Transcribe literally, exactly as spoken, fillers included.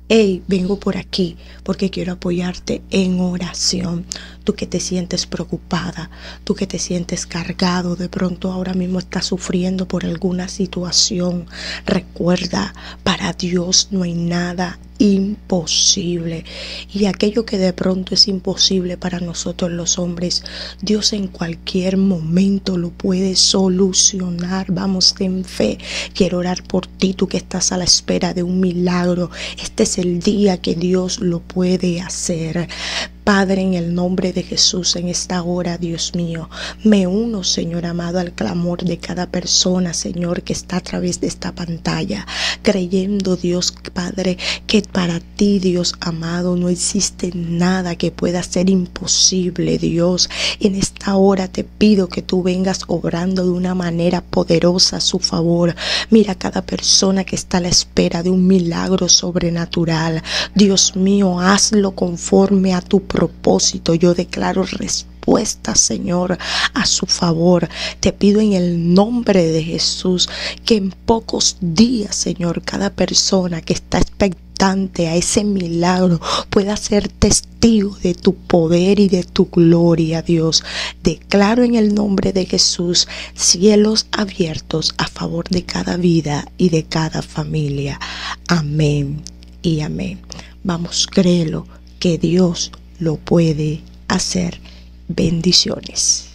hey, vengo por aquí porque quiero apoyarte en oración. Tú que te sientes preocupada, tú que te sientes cargado, de pronto ahora mismo estás sufriendo por alguna situación. Recuerda, para Dios no hay nada imposible, y aquello que de pronto es imposible para nosotros los hombres, Dios en cualquier momento lo puede solucionar. Vamos, ten fe. Quiero orar por ti, tú que estás a la espera de un milagro. Este es el día que Dios lo puede hacer. Padre, en el nombre de Jesús, en esta hora, Dios mío, me uno, Señor amado, al clamor de cada persona, Señor, que está a través de esta pantalla, creyendo, Dios Padre, que para ti, Dios amado, no existe nada que pueda ser imposible, Dios. En esta hora te pido que tú vengas obrando de una manera poderosa a su favor. Mira a cada persona que está a la espera de un milagro sobrenatural. Dios mío, hazlo conforme a tu propósito. Yo declaro respuesta, Señor, a su favor. Te pido en el nombre de Jesús que en pocos días, Señor, cada persona que está expectante a ese milagro pueda ser testigo de tu poder y de tu gloria, Dios. Declaro en el nombre de Jesús cielos abiertos a favor de cada vida y de cada familia. Amén y amén. Vamos, créelo, que Dios lo puede hacer. Bendiciones.